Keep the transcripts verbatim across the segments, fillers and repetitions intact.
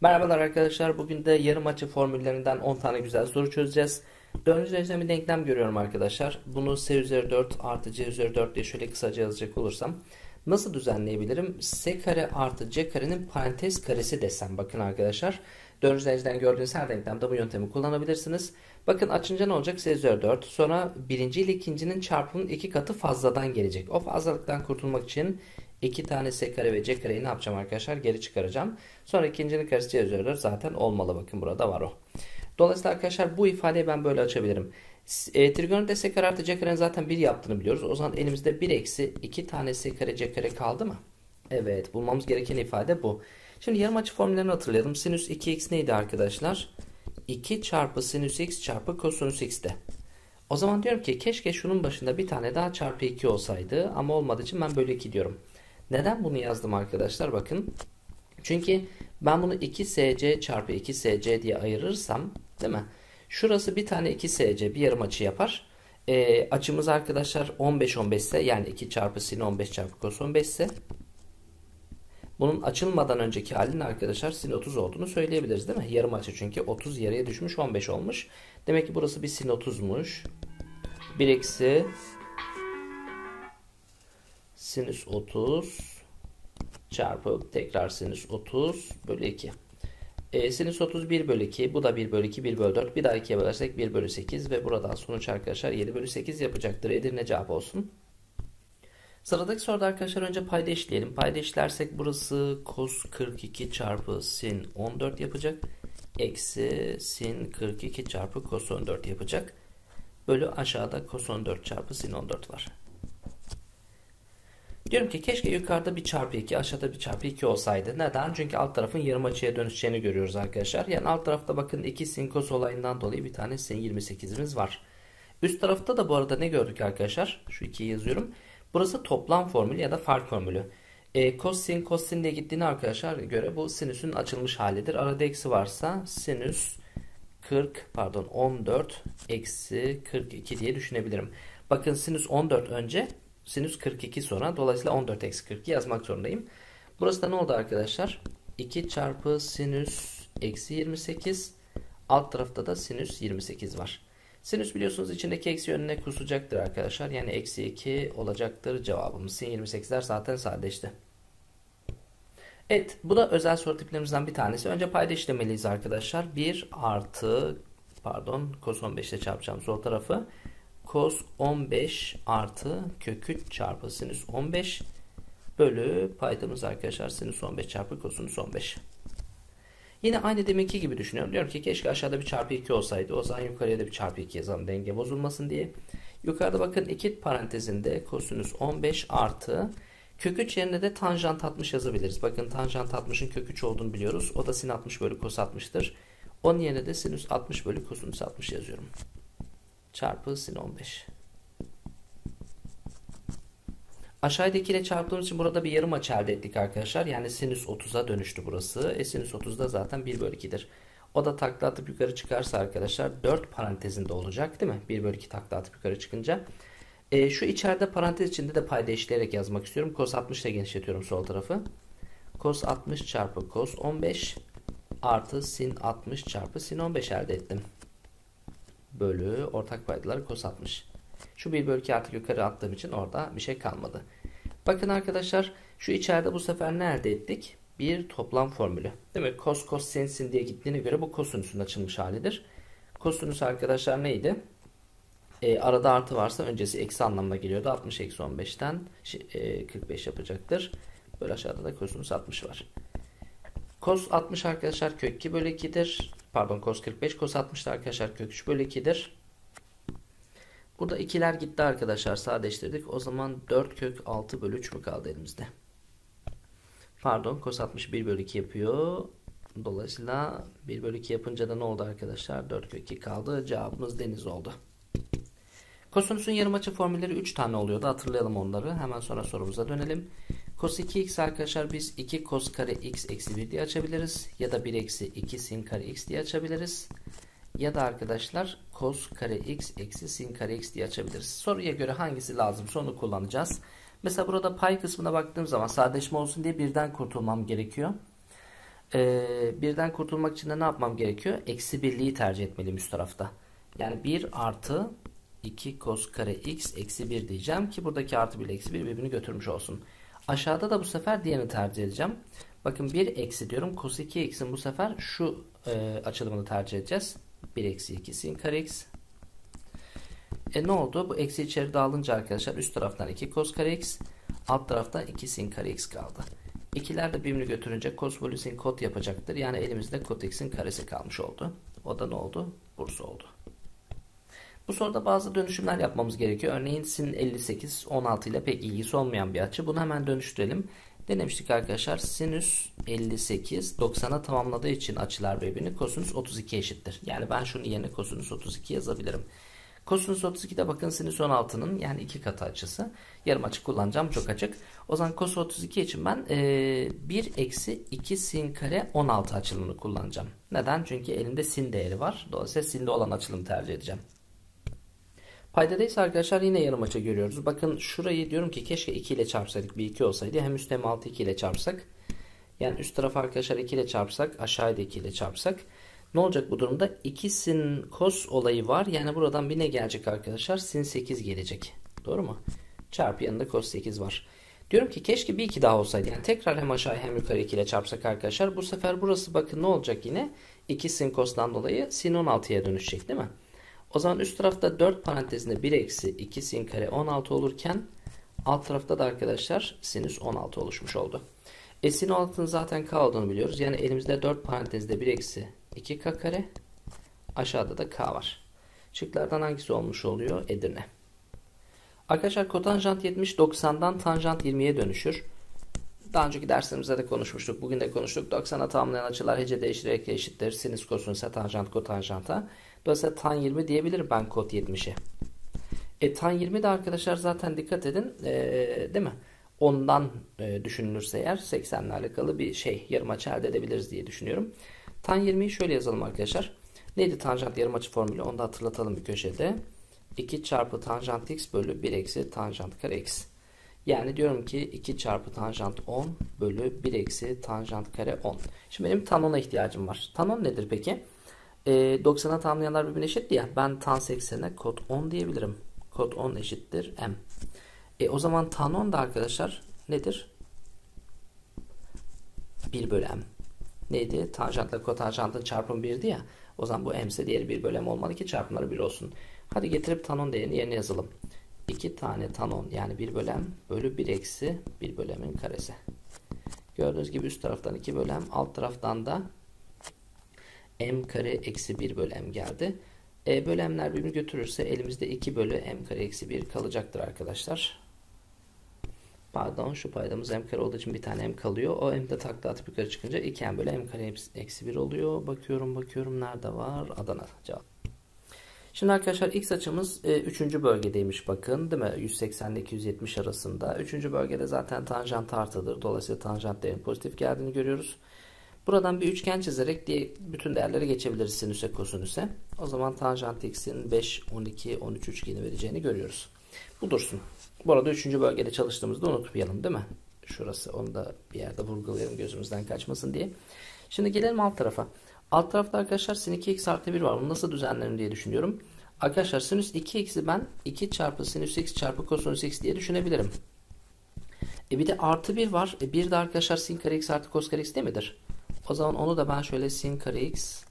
Merhabalar arkadaşlar. Bugün de yarım açı formüllerinden on tane güzel soru çözeceğiz. Dördüncü dereceden bir denklem görüyorum arkadaşlar. Bunu s üzeri dört artı c üzeri dört diye şöyle kısaca yazacak olursam nasıl düzenleyebilirim? S kare artı c karenin parantez karesi desem. Bakın arkadaşlar. Dördüncü dereceden gördüğünüz her denklemde bu yöntemi kullanabilirsiniz. Bakın açınca ne olacak? S üzeri dört. Sonra birinci ile ikincinin çarpımının iki katı fazladan gelecek. O fazlalıktan kurtulmak için iki tane s kare ve c kareyi ne yapacağım arkadaşlar? Geri çıkaracağım. Sonra ikincinin karesi c üzeri dört zaten olmalı. Bakın burada var o. Dolayısıyla arkadaşlar bu ifadeyi ben böyle açabilirim. E, trigonometride s kare artı c karenin zaten bir yaptığını biliyoruz. O zaman elimizde bir eksi iki tane s kare c kare kaldı mı? Evet, bulmamız gereken ifade bu. Şimdi yarım açı formüllerini hatırlayalım. Sinüs iki x neydi arkadaşlar? iki çarpı sinüs x çarpı kosinüs x'te. O zaman diyorum ki keşke şunun başında bir tane daha çarpı iki olsaydı ama olmadığı için ben bölü iki diyorum. Neden bunu yazdım arkadaşlar? Bakın. Çünkü ben bunu iki s c çarpı iki s c diye ayırırsam, değil mi? Şurası bir tane iki s c bir yarım açı yapar. E, açımız arkadaşlar on beş on beş ise, yani iki çarpı sin on beş çarpı cos on beş ise bunun açılmadan önceki halinin arkadaşlar sin otuz olduğunu söyleyebiliriz, değil mi? Yarım açı çünkü otuz yarıya düşmüş, on beş olmuş. Demek ki burası bir sin otuzmuş. bir eksi sinüs otuz çarpı tekrar sinüs otuz bölü iki. E, sinüs otuz bir bölü iki. Bu da bir bölü iki, bir bölü dört. Bir daha ikiye bölersek bir bölü sekiz ve buradan sonuç arkadaşlar yedi bölü sekiz yapacaktır. Edirne cevap olsun. Sıradaki soruda arkadaşlar önce payda işleyelim. Payda işlersek burası cos kırk iki çarpı sin on dört yapacak. Eksi sin kırk iki çarpı cos on dört yapacak. Bölü aşağıda cos on dört çarpı sin on dört var. Diyorum ki keşke yukarıda bir çarpı iki, aşağıda bir çarpı iki olsaydı. Neden? Çünkü alt tarafın yarım açıya dönüşeceğini görüyoruz arkadaşlar. Yani alt tarafta bakın iki sin cos olayından dolayı bir tane sin yirmi sekizimiz var. Üst tarafta da bu arada ne gördük arkadaşlar? Şu ikiyi yazıyorum. Burası toplam formülü ya da fark formülü. E, cos sin cos sin diye gittiğine arkadaşlar göre bu sinüsün açılmış halidir. Arada eksi varsa sinüs kırk pardon on dört eksi kırk iki diye düşünebilirim. Bakın sinüs on dört önce, sinüs kırk iki sonra. Dolayısıyla on dört eksi kırk iki yazmak zorundayım. Burası da ne oldu arkadaşlar? iki çarpı sinüs eksi yirmi sekiz. Alt tarafta da sinüs yirmi sekiz var. Sinüs biliyorsunuz içindeki eksi yönüne kusacaktır arkadaşlar. Yani eksi iki olacaktır cevabımız. Sin yirmi sekizler zaten sadeleşti. Evet, bu da özel soru tiplerimizden bir tanesi. Önce payda işlemeliyiz arkadaşlar. bir artı pardon cos on beş ile çarpacağım sol tarafı. Cos on beş artı kök üç çarpı sinüs on beş bölü paydamız arkadaşlar sinüs on beş çarpı kosinüs on beş. Yine aynı deminki gibi düşünüyorum. Diyorum ki keşke aşağıda bir çarpı iki olsaydı. O zaman yukarıya da bir çarpı iki yazalım denge bozulmasın diye. Yukarıda bakın iki parantezinde kosinüs on beş artı kök üç yerine de tanjant altmış yazabiliriz. Bakın tanjant altmışın kök üç olduğunu biliyoruz. O da sin altmış bölü cos altmış'tır. Onun yerine de sinüs altmış bölü kosinüs altmış yazıyorum. Çarpı sin on beş. Aşağıdakiyle çarptığımız için burada bir yarım açı elde ettik arkadaşlar. Yani sinüs otuza dönüştü burası. E sinüs otuz da zaten bir bölü iki'dir. O da takla atıp yukarı çıkarsa arkadaşlar dört parantezinde olacak, değil mi? bir bölü iki takla atıp yukarı çıkınca. E, şu içeride parantez içinde de payda eşitleyerek yazmak istiyorum. Cos altmış ile genişletiyorum sol tarafı. Cos altmış çarpı cos on beş artı sin altmış çarpı sin on beş elde ettim. Bölü ortak paydaları cos altmış. Şu bir bölü iki artık yukarı attığım için orada bir şey kalmadı. Bakın arkadaşlar şu içeride bu sefer ne elde ettik? Bir toplam formülü. Değil mi? Cos cos sin sin diye gittiğine göre bu kosinüsün açılmış halidir. Kosinüs arkadaşlar neydi? E, arada artı varsa öncesi eksi anlamına geliyordu. altmış eksi on beş'ten e, kırk beş yapacaktır. Böyle aşağıda da kosinüs altmış var. Cos altmış arkadaşlar kök iki bölü iki'dir. Pardon cos kırk beş. Cos altmış da arkadaşlar kök üç bölü iki'dir. Burada ikiler gitti arkadaşlar. Sadeleştirdik. O zaman dört kök altı bölü üç mü kaldı elimizde? Pardon. Cos altmış bir bölü iki yapıyor. Dolayısıyla bir bölü iki yapınca da ne oldu arkadaşlar? dört kök iki kaldı. Cevabımız deniz oldu. Kosinüsün yarımaçı formülleri üç tane oluyordu. Hatırlayalım onları. Hemen sonra sorumuza dönelim. Cos iki x arkadaşlar biz iki cos kare x eksi bir diye açabiliriz. Ya da bir eksi iki sin kare x diye açabiliriz. Ya da arkadaşlar cos kare x eksi sin kare x diye açabiliriz. Soruya göre hangisi lazımsa onu kullanacağız. Mesela burada pay kısmına baktığım zaman sadeleşme olsun diye birden kurtulmam gerekiyor. Ee, birden kurtulmak için de ne yapmam gerekiyor? Eksi birliği tercih etmeliyim üst tarafta. Yani bir artı iki cos kare x eksi bir diyeceğim ki buradaki artı bir ile eksi bir birbirini götürmüş olsun. Aşağıda da bu sefer diğerini tercih edeceğim. Bakın bir eksi diyorum. Cos iki x'in bu sefer şu e, açılımını tercih edeceğiz. bir eksi iki sin kare x. E ne oldu? Bu eksi içeri dağılınca arkadaşlar üst taraftan iki cos kare x, alt taraftan iki sin kare x kaldı. İkiler de birbirini götürünce cos bölü sin kot yapacaktır. Yani elimizde kot x'in karesi kalmış oldu. O da ne oldu? Bursa oldu. Bu soruda bazı dönüşümler yapmamız gerekiyor. Örneğin sin elli sekiz on altı ile pek ilgisi olmayan bir açı. Bunu hemen dönüştürelim. Ne demiştik arkadaşlar? Sinüs elli sekiz doksana tamamladığı için açılar birbirini kosinüs otuz iki eşittir. Yani ben şunun yerine kosinüs otuz iki yazabilirim. Kosinüs otuz iki'de bakın sinüs on altının yani iki katı açısı. Yarım açı kullanacağım, çok açık. O zaman cos otuz iki için ben e, bir eksi iki sin kare on altı açılımını kullanacağım. Neden? Çünkü elimde sin değeri var. Dolayısıyla sinde olan açılımı tercih edeceğim. Paydadaysa arkadaşlar yine yarım açı görüyoruz. Bakın şurayı diyorum ki keşke iki ile çarpsaydık, bir iki olsaydı. Hem üst hem altı iki ile çarpsak. Yani üst tarafı arkadaşlar iki ile çarpsak, aşağıda iki ile çarpsak. Ne olacak bu durumda? iki sin cos olayı var. Yani buradan bir ne gelecek arkadaşlar? Sin sekiz gelecek. Doğru mu? Çarpı yanında cos sekiz var. Diyorum ki keşke bir iki daha olsaydı. Yani tekrar hem aşağı hem yukarı iki ile çarpsak arkadaşlar. Bu sefer burası bakın ne olacak yine? iki sin cos'tan dolayı sin on altıya dönüşecek değil mi? O zaman üst tarafta dört parantezinde bir eksi iki sin kare on altı olurken alt tarafta da arkadaşlar sinüs on altı oluşmuş oldu. E sin on altının zaten k olduğunu biliyoruz. Yani elimizde dört parantezinde bir eksi iki k kare. Aşağıda da k var. Şıklardan hangisi olmuş oluyor? Edirne. Arkadaşlar kotanjant yetmiş doksandan tanjant yirmiye dönüşür. Daha önceki derslerimizde de konuşmuştuk. Bugün de konuştuk. doksana tamamlayan açılar hece değiştirerek eşittir. Sinüs kosinüse tanjant kotanjanta. Dolayısıyla tan yirmi diyebilirim ben kot yetmişe. E tan yirmi de arkadaşlar zaten dikkat edin. Ee, değil mi? Ondan e, düşünülürse eğer seksenle alakalı bir şey yarımaçı elde edebiliriz diye düşünüyorum. Tan yirmiyi şöyle yazalım arkadaşlar. Neydi tanjant yarımaçı formülü? Onu da hatırlatalım bir köşede. iki çarpı tanjant x bölü bir eksi tanjant kare x. Yani diyorum ki iki çarpı tanjant on bölü bir eksi tanjant kare on. Şimdi benim tan ona ihtiyacım var. Tan on nedir peki? E, doksana tamamlayanlar birbirine eşit ya. Ben tan seksene kot on diyebilirim. Kot on eşittir m. E, o zaman tan on da arkadaşlar nedir? bir bölü m. Neydi? Tanjantla kotanjantın çarpımı birdi ya. O zaman bu m ise diğeri bir bölü m olmalı ki çarpımları bir olsun. Hadi getirip tan on değerini yerine yazalım. iki tane tan on yani bir bölü m bölü bir eksi bir bölü m'in karesi. Gördüğünüz gibi üst taraftan iki bölü m, alt taraftan da m kare eksi bir bölü m geldi. E, bölemler birbirini götürürse elimizde iki bölü m kare eksi bir kalacaktır arkadaşlar. Pardon, şu paydamız m kare olduğu için bir tane m kalıyor. O m de takla atıp yukarı çıkınca iki m bölü m kare eksi bir oluyor. Bakıyorum bakıyorum nerede var? Adana cevap. Şimdi arkadaşlar x açımız e, üçüncü bölgedeymiş bakın değil mi? yüz seksen ile iki yüz yetmiş arasında. üçüncü bölgede zaten tanjant artıdır. Dolayısıyla tanjant değerinin pozitif geldiğini görüyoruz. Buradan bir üçgen çizerek diye bütün değerleri geçebiliriz sinüse kosinüse. O zaman tanjant x'in beş, on iki, on üç üçgeni vereceğini görüyoruz. Bu dursun. Bu arada üçüncü bölgede çalıştığımızda unutmayalım değil mi? Şurası, onu da bir yerde vurgulayalım gözümüzden kaçmasın diye. Şimdi gelelim alt tarafa. Alt tarafta arkadaşlar sin iki x artı bir var. Bunu nasıl düzenlerim diye düşünüyorum. Arkadaşlar sinüs iki x'i ben iki çarpı sinüs x çarpı kosinüs x diye düşünebilirim. E bir de artı bir var. E bir de arkadaşlar sin kare x artı kos kare x değil midir? O zaman onu da ben şöyle sin kare x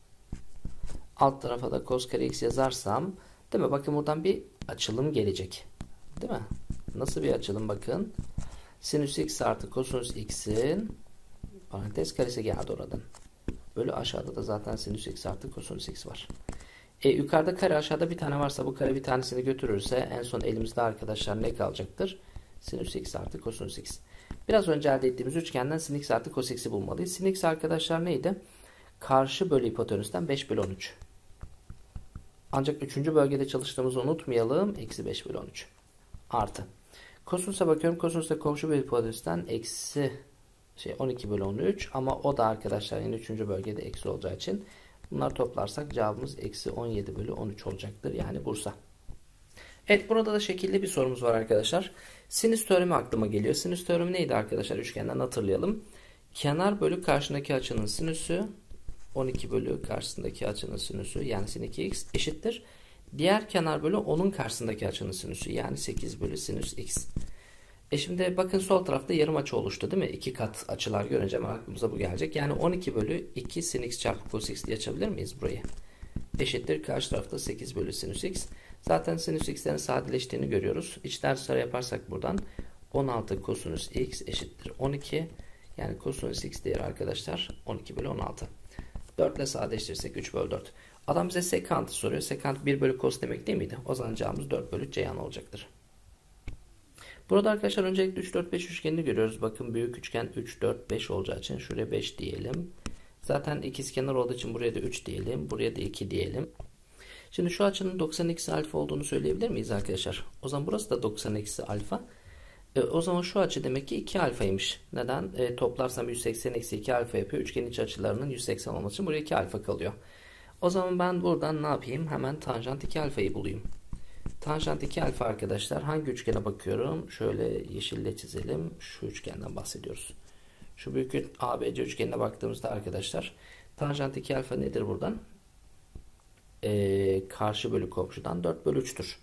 alt tarafa da kos kare x yazarsam değil mi? Bakın buradan bir açılım gelecek. Değil mi? Nasıl bir açılım bakın. Sinüs x artı kosinüs x'in parantez karesi geldi oradan. Böyle aşağıda da zaten sinüs x artı kosinüs x var. E, yukarıda kare aşağıda bir tane varsa bu kare bir tanesini götürürse en son elimizde arkadaşlar ne kalacaktır? Sinüs x artı kosinüs x. Biraz önce elde ettiğimiz üçgenden sin x artı cos x'i bulmalıyız. Sin x arkadaşlar neydi? Karşı bölü hipotenüsten beş bölü on üç. Ancak üçüncü bölgede çalıştığımızı unutmayalım. Eksi beş bölü on üç. Artı. Kosinüse bakıyorum. Kosinüste komşu bölü hipotenüsten eksi şey on iki bölü on üç. Ama o da arkadaşlar yine üçüncü bölgede eksi olacağı için bunları toplarsak cevabımız eksi on yedi bölü on üç olacaktır. Yani Bursa. Evet, burada da şekilli bir sorumuz var arkadaşlar. Sinüs teoremi aklıma geliyor. Sinüs teoremi neydi arkadaşlar? Üçgenden hatırlayalım. Kenar bölü karşındaki açının sinüsü on iki bölü karşısındaki açının sinüsü yani sin iki x eşittir. Diğer kenar bölü onun karşısındaki açının sinüsü yani sekiz bölü sinüs x. E şimdi bakın sol tarafta yarım açı oluştu değil mi? İki kat açılar görünce aklımıza bu gelecek. Yani on iki bölü iki sin x çarpı cos x diye açabilir miyiz burayı? Eşittir. Karşı tarafta sekiz bölü sinüs x. Zaten sinüs x'lerin sadeleştiğini görüyoruz. İçler dışarı yaparsak buradan on altı kosinüs x eşittir on iki. Yani kosinüs x değeri arkadaşlar on iki bölü on altı. dört ile sadeleştirirsek üç bölü dört. Adam bize sekantı soruyor. Sekant bir bölü cos demek değil miydi? O zaman cevabımız dört bölü ceyhan olacaktır. Burada arkadaşlar öncelikle üç dört beş üçgenini görüyoruz. Bakın büyük üçgen üç dört beş olacağı için şuraya beş diyelim. Zaten ikizkenar olduğu için buraya da üç diyelim. Buraya da iki diyelim. Şimdi şu açının doksan eksi alfa olduğunu söyleyebilir miyiz arkadaşlar? O zaman burası da doksan eksi alfa. E, o zaman şu açı demek ki iki alfaymış. Neden? E, toplarsam yüz seksen eksi iki alfa yapıyor. Üçgenin iç açılarının yüz seksen olması için buraya iki alfa kalıyor. O zaman ben buradan ne yapayım? Hemen tanjant iki alfayı bulayım. Tanjant iki alfa arkadaşlar hangi üçgene bakıyorum? Şöyle yeşille çizelim. Şu üçgenden bahsediyoruz. Şu büyük A B C üçgenine baktığımızda arkadaşlar tanjant iki alfa nedir buradan? Ee, karşı bölü komşudan dört bölü üç'tür.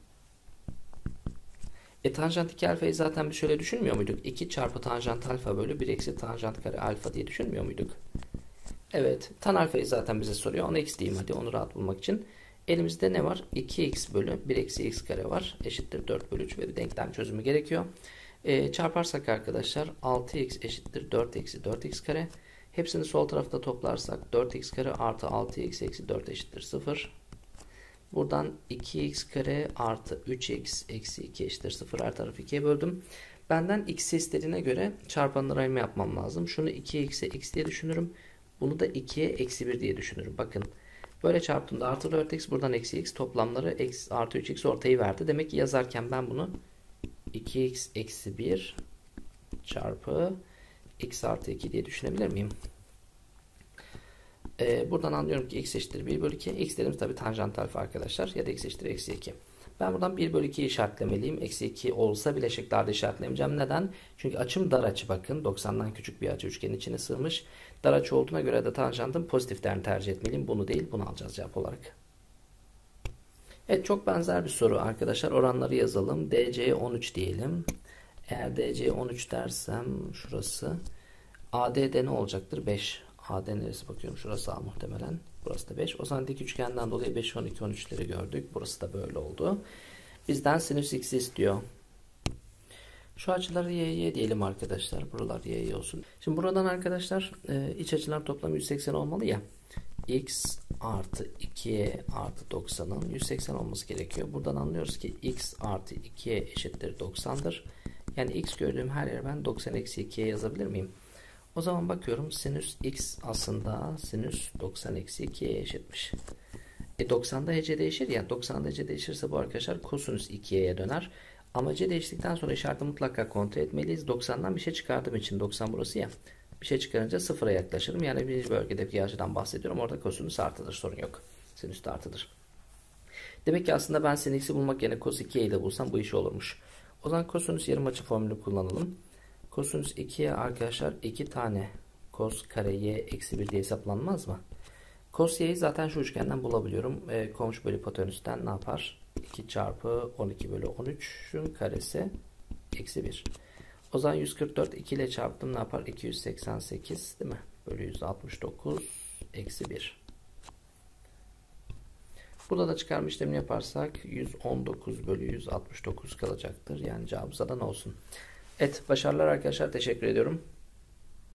E tanjant iki alfayı zaten bir şöyle düşünmüyor muyduk? iki çarpı tanjant alfa bölü bir eksi tanjant kare alfa diye düşünmüyor muyduk? Evet. Tan alfayı zaten bize soruyor. Ona x diyeyim hadi onu rahat bulmak için. Elimizde ne var? iki x bölü bir eksi x kare var. Eşittir dört bölü üç ve bir denklem çözümü gerekiyor. E, çarparsak arkadaşlar altı x eşittir dört eksi dört x kare. Hepsini sol tarafta toplarsak dört x kare artı altı x eksi dört eşittir sıfır. Buradan iki x kare artı üç x eksi iki eşittir sıfır. Her tarafı ikiye böldüm. Benden x'i istediğine göre çarpanları ayırma yapmam lazım. Şunu iki x'e x diye düşünürüm. Bunu da ikiye eksi bir diye düşünürüm. Bakın. Böyle çarptığımda artı dört x buradan eksi x toplamları eksi, artı üç x ortayı verdi. Demek ki yazarken ben bunu iki x eksi bir çarpı x artı iki diye düşünebilir miyim? Ee, buradan anlıyorum ki x eşittir bir bölü iki. X dediğimiz tabi tanjant alfa arkadaşlar. Ya da x eşittir eksi iki. Ben buradan bir bölü ikiyi işaretlemeliyim. Eksi iki olsa bile şekillerde işaretlemeyeceğim. Neden? Çünkü açım dar açı bakın. doksandan küçük bir açı üçgenin içine sığmış. Dar açı olduğuna göre de tanjantın pozitif değerini tercih etmeliyim. Bunu değil bunu alacağız cevap olarak. Evet çok benzer bir soru arkadaşlar. Oranları yazalım. D C'ye on üç diyelim. Eğer D C'ye on üç dersem şurası. A D'de ne olacaktır? beş. A D neresi bakıyorum? Şurası A muhtemelen. Burası da beş. O zaman dik üçgenden dolayı beş, on iki, on üç'leri gördük. Burası da böyle oldu. Bizden sinüs x'i istiyor. Şu açıları y y diyelim arkadaşlar. Buralar y y olsun. Şimdi buradan arkadaşlar iç açılar toplamı yüz seksen olmalı ya. X artı ikiye artı doksanın yüz seksen olması gerekiyor. Buradan anlıyoruz ki x artı ikiye eşittir doksan'dır. Yani x gördüğüm her yere ben doksan eksi ikiye yazabilir miyim? O zaman bakıyorum sinüs x aslında sinüs doksan eksi ikiye eşitmiş. E doksan'da hece değişir ya. doksan'da hece değişirse bu arkadaşlar kosinüs ikiye döner. Ama hece değiştikten sonra işareti mutlaka kontrol etmeliyiz. doksan'dan bir şey çıkardığım için doksan burası ya. Bir şey çıkarınca sıfıra yaklaşırım. Yani bir bölgedeki bir açıdan bahsediyorum. Orada kosinüs artıdır. Sorun yok. Sinüs de artıdır. Demek ki aslında ben sin x'i bulmak yerine cos ikiye ile bulsam bu iş olurmuş. O zaman kosinüs yarım açı formülü kullanalım. Kosinüs ikiye arkadaşlar iki tane cos kare y eksi bir diye hesaplanmaz mı? Cos y'yi zaten şu üçgenden bulabiliyorum. E, komşu bölü hipotenüsten ne yapar? iki çarpı on iki bölü on üç'ün karesi eksi bir. O zaman yüz kırk dört iki ile çarptım ne yapar? iki yüz seksen sekiz değil mi? Bölü yüz altmış dokuz eksi bir. Burada da çıkarma işlemini yaparsak yüz on dokuz bölü yüz altmış dokuz kalacaktır. Yani cevabımız Adana olsun. Evet başarılar arkadaşlar. Teşekkür ediyorum.